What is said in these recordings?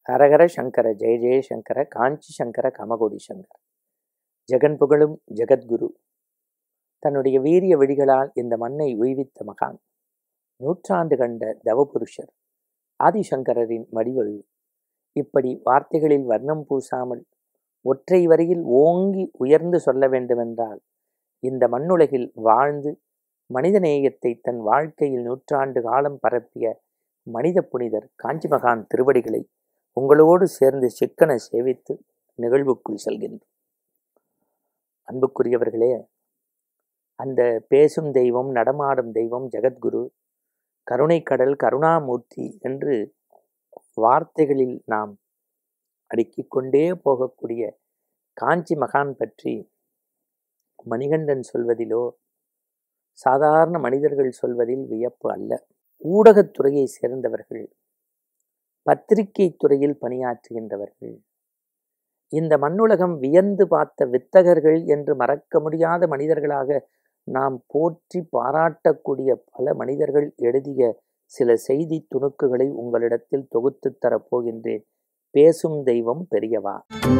ஹரஹர சங்கர ஜெய ஜெயசங்கர காஞ்சி சங்கர கமகோடி சங்கர. ஜெகன் புகழும் ஜெகத்குரு, தன்னுடைய வீரிய வெடிகளால் இந்த மண்ணை உய்வித்த மகான், நூற்றாண்டு கண்ட தவபுருஷர் ஆதிசங்கரின் மடிவழு. இப்படி வார்த்தைகளில் வர்ணம் பூசாமல் ஒற்றை வரியில் ஓங்கி உயர்ந்து சொல்ல வேண்டுமென்றால், இந்த மண்ணுலகில் வாழ்ந்து மனிதநேயத்தை தன் வாழ்க்கையில் நூற்றாண்டு காலம் பரப்பிய மனித புனிதர் காஞ்சி மகான் திருவடிகளை உங்களோடு சேர்ந்து சிக்கன சேவித்து நிகழ்வுக்குள் செல்கின்றோம். அன்புக்குரியவர்களே, அந்த பேசும் தெய்வம், நடமாடும் தெய்வம், ஜெகத்குரு, கருணைக்கடல், கருணாமூர்த்தி என்று வார்த்தைகளில் நாம் அடுக்கிக் கொண்டே போகக்கூடிய காஞ்சி மகான் பற்றி மணிகண்டன் சொல்வதிலோ சாதாரண மனிதர்கள் சொல்வதில் வியப்பு அல்ல. ஊடகத்துறையை சேர்ந்தவர்கள், பத்திரிகை துறையில் பணியாற்றுகின்றவர்கள், இந்த மண்ணுலகம் வியந்து பார்த்த வித்தகர்கள் என்று மறக்க முடியாத மனிதர்களாக நாம் போற்றி பாராட்டக்கூடிய பல மனிதர்கள் எழுதிய சில செய்தி துணுக்குகளை உங்களிடத்தில் தொகுத்து தரப்போகின்றேன். பேசும் தெய்வம் பெரியவா.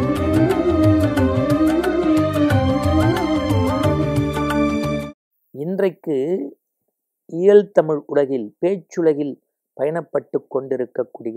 இன்றைக்கு இயல் தமிழ் உலகில், பேச்சுலகில் பயணப்பட்டு கொண்டிருக்கக்கூடிய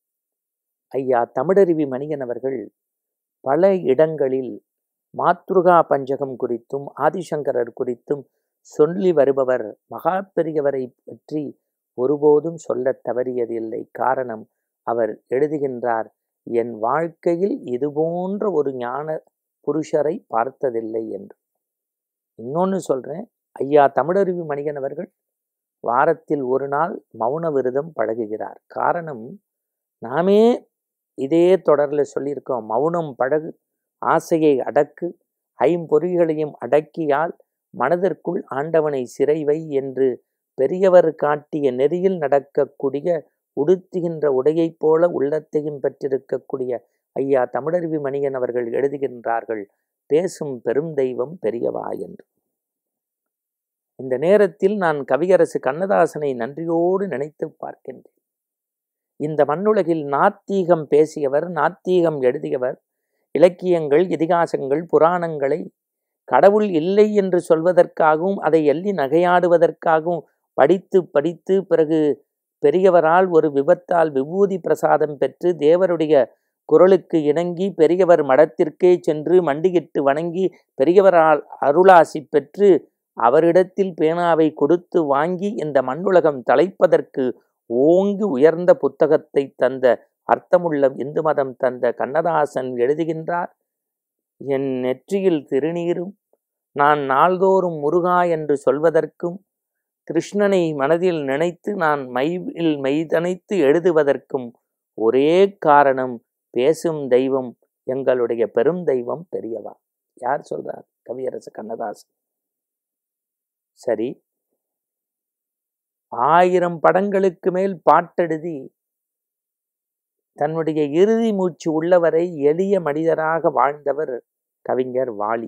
ஐயா தமிழருவி மணியன் அவர்கள் பல இடங்களில் மாத்ருகா பஞ்சகம் குறித்தும் ஆதிசங்கரர் குறித்தும் சொல்லி வருபவர். மகா பெரியவரை பற்றி ஒருபோதும் சொல்ல தவறியதில்லை. காரணம், அவர் எழுதுகின்றார், என் வாழ்க்கையில் இதுபோன்ற ஒரு ஞான புருஷரை பார்த்ததில்லை என்று. இன்னொன்று சொல்றேன், ஐயா தமிழருவி மணியன் அவர்கள் வாரத்தில் ஒரு நாள் மௌன விரதம் பழகுகிறார். காரணம், நாமே இதே தொடரில் சொல்லியிருக்கோம், மௌனம் பழகு, ஆசையை அடக்கு, ஐம்பொறிகளையும் அடக்கியால் மனதிற்குள் ஆண்டவனை சிறைவை என்று பெரியவர் காட்டிய நெறியில் நடக்கக்கூடிய, உடுத்துகின்ற உடையைப் போல உள்ளத்தையும் பெற்றிருக்கக்கூடிய ஐயா தமிழருவி மணியன் அவர்கள் எழுதுகின்றார்கள், பேசும் பெரும் தெய்வம் பெரியவா என்று. இந்த நேரத்தில் நான் கவியரசு கண்ணதாசனை நன்றியோடு நினைத்து பார்க்கின்றேன். இந்த மண்ணுலகில் நாத்திகம் பேசியவர், நாத்திகம் எழுதியவர், இலக்கியங்கள், இதிகாசங்கள், புராணங்களை கடவுள் இல்லை என்று சொல்வதற்காகவும் அதை எள்ளி நகையாடுவதற்காகவும் படித்து படித்து பிறகு பெரியவரால் ஒரு விபத்தால் விபூதி பிரசாதம் பெற்று தேவருடைய குரலுக்கு இணங்கி பெரியவர் மடத்திற்கே சென்று மண்டியிட்டு வணங்கி பெரியவரால் அருளாசி பெற்று அவரிடத்தில் பேனாவை கொடுத்து வாங்கி இந்த மண்ணுலகம் தலைப்பதற்கு ஓங்கி உயர்ந்த புத்தகத்தை தந்த, அர்த்தமுள்ள இந்து மதம் தந்த கண்ணதாசன் எழுதுகின்றார், என் நெற்றியில் திருநீரும் நான் நாள்தோறும் முருகா என்று சொல்வதற்கும், கிருஷ்ணனை மனதில் நினைத்து நான் மையில் மெய்தனைத்து எழுதுவதற்கும் ஒரே காரணம், பேசும் தெய்வம் எங்களுடைய பெரும் தெய்வம் பெரியவா. யார் சொல்றார்? கவியரசு கண்ணதாசன். சரி, 1000 படங்களுக்கு மேல் பாட்டெழுதி தன்னுடைய இறுதி மூச்சு உள்ளவரை எளிய மனிதராக வாழ்ந்தவர் கவிஞர் வாலி.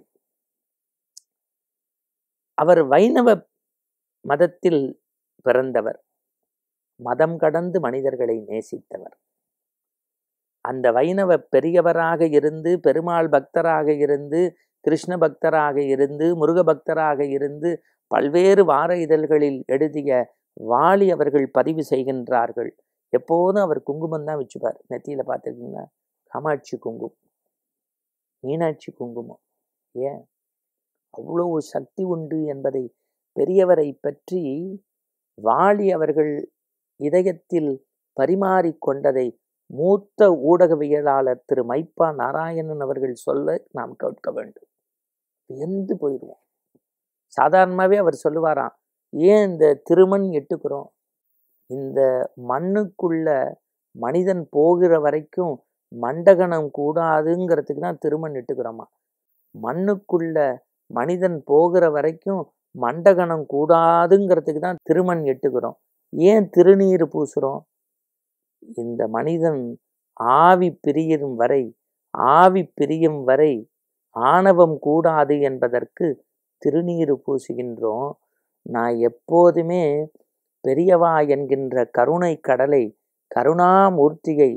அவர் வைணவ மதத்தில் பிறந்தவர், மதம் கடந்து மனிதர்களை நேசித்தவர். அந்த வைணவ பெரியவராக இருந்து, பெருமாள் பக்தராக இருந்து, கிருஷ்ண பக்தராக இருந்து, முருக பக்தராக இருந்து பல்வேறு வார இதழ்களில் எழுதிய வாலி அவர்கள் பதிவு செய்கின்றார்கள், எப்போதும் அவர் குங்குமம் தான் வச்சுப்பார் நெத்தியில. பார்த்துருக்கீங்களா? காமாட்சி குங்குமம், மீனாட்சி குங்குமம். ஏன் அவ்வளவு சக்தி உண்டு என்பதை பெரியவரை பற்றி வாலி அவர்கள் இதயத்தில் பரிமாறிக்கொண்டதை மூத்த ஊடகவியலாளர் திரு மைப்பா நாராயணன் அவர்கள் சொல்ல நாம் கேட்க வேண்டும். வியந்து போயிடுவோம். சாதாரணமாகவே அவர் சொல்லுவாராம், ஏன் இந்த திருமண் எட்டுக்கிறோம், இந்த மண்ணுக்குள்ள மனிதன் போகிற வரைக்கும் மண்டகணம் கூடாதுங்கிறதுக்கு தான் திருமண் எட்டுக்கிறோமா. மண்ணுக்குள்ள மனிதன் போகிற வரைக்கும் மண்டகணம் கூடாதுங்கிறதுக்கு தான் திருமண் எட்டுக்கிறோம். ஏன் திருநீர் பூசுறோம்? இந்த மனிதன் ஆவி பிரியும் வரை, ஆவி பிரியும் வரை ஆணவம் கூடாது என்பதற்கு திருநீர் பூசுகின்றோம். நான் எப்போதுமே பெரியவா என்கின்ற கருணை கடலை, கருணாமூர்த்தியை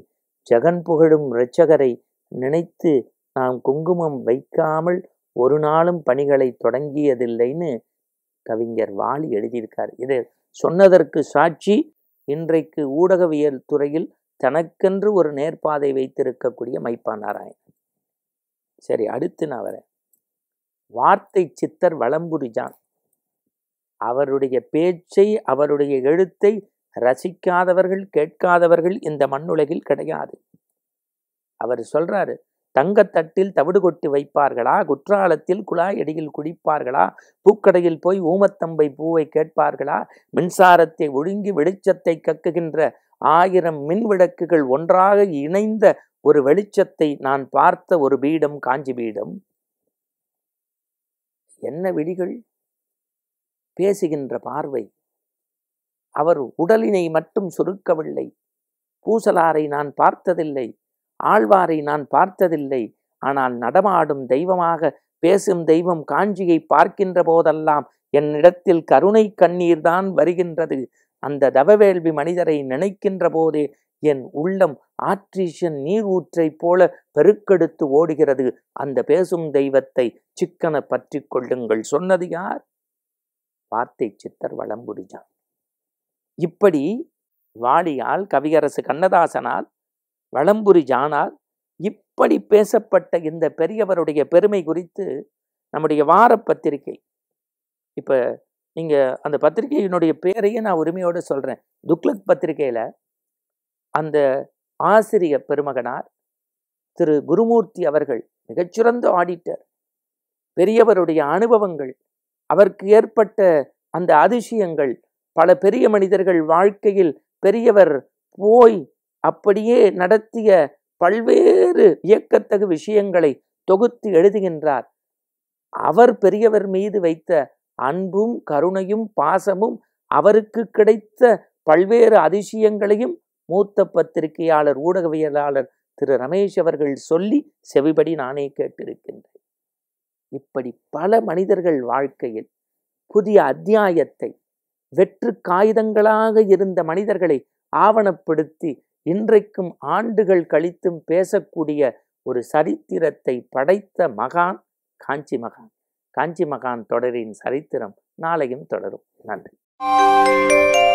ஜெகன் புகழும் இரட்சகரை நினைத்து நாம் குங்குமம் வைக்காமல் ஒரு நாளும் பணிகளை தொடங்கியதில்லைன்னு கவிஞர் வாலி எழுதியிருக்கார். இதை சொன்னதற்கு சாட்சி இன்றைக்கு ஊடகவியல் துறையில் தனக்கென்று ஒரு நேர்பாதை வைத்திருக்கக்கூடிய மைப்பா நாராயணன். சரி, அடுத்து நான் வரேன். வார்த்தை சித்தர் வலம்புரிஜான். அவருடைய பேச்சை, அவருடைய எழுத்தை ரசிக்காதவர்கள், கேட்காதவர்கள் இந்த மண்ணுலகில் கிடையாது. அவர் சொல்றாரு, தங்கத்தட்டில் தவிடு கொட்டி வைப்பார்களா, குற்றாலத்தில் குழாய் அடியில் குடிப்பார்களா, பூக்கடையில் போய் ஊமத்தம்பை பூவை கேட்பார்களா, மின்சாரத்தை ஒழுங்கி வெளிச்சத்தை கக்குகின்ற 1000 மின் விளக்குகள் ஒன்றாக இணைந்த ஒரு வெளிச்சத்தை நான் பார்த்த ஒரு பீடம் காஞ்சி பீடம். என்ன விழிகள், பேசுகின்ற பார்வை. அவர் உடலினை மட்டும் சுருக்கவில்லை. பூசலாரை நான் பார்த்ததில்லை, ஆழ்வாரை நான் பார்த்ததில்லை. ஆனால் நடமாடும் தெய்வமாக பேசும் தெய்வம் காஞ்சியை பார்க்கின்ற போதெல்லாம் என்னிடத்தில் கருணை கண்ணீர் தான் வருகின்றது. அந்த தவவேள்வி மனிதரை நினைக்கின்ற போதே என் உள்ளம் ஆற்றிஷன் நீர் ஊற்றை போல பெருக்கெடுத்து ஓடுகிறது. அந்த பேசும் தெய்வத்தை சிக்கன பற்றி கொள்ளுங்கள். சொன்னது யார்? வார்த்தை சித்தர் வலம்புரிஜான். இப்படி வாலியால், கவியரசு கண்ணதாசனால், வலம்புரிஜானால் இப்படி பேசப்பட்ட இந்த பெரியவருடைய பெருமை குறித்து நம்முடைய வார பத்திரிகை, இப்ப நீங்க அந்த பத்திரிகையினுடைய பேரையே நான் உரிமையோடு சொல்றேன். துக்ளக் பத்திரிகையில அந்த ஆசிரியர் பெருமகனார் திரு குருமூர்த்தி அவர்கள் மிகச்சிறந்த ஆடிட்டர். பெரியவருடைய அனுபவங்கள், அவருக்கு ஏற்பட்ட அந்த அதிசயங்கள், பல பெரிய மனிதர்கள் வாழ்க்கையில் பெரியவர் போய் அப்படியே நடத்திய பல்வேறு வியக்கத்தகு விஷயங்களை தொகுத்து எழுதுகின்றார். அவர் பெரியவர் மீது வைத்த அன்பும் கருணையும் பாசமும், அவருக்கு கிடைத்த பல்வேறு அதிசயங்களையும் மூத்த பத்திரிகையாளர், ஊடகவியலாளர் திரு ரமேஷ் அவர்கள் சொல்லி செவிபடி நானே கேட்டிருக்கின்றேன். இப்படி பல மனிதர்கள் வாழ்க்கையில் புதிய அத்தியாயத்தை, வெற்று காகிதங்களாக இருந்த மனிதர்களை ஆவணப்படுத்தி இன்றைக்கும் ஆண்டுகள் கழித்தும் பேசக்கூடிய ஒரு சரித்திரத்தை படைத்த மகான் காஞ்சி மகான். காஞ்சி மகான் தொடரின் சரித்திரம் நாளையும் தொடரும். நன்றி.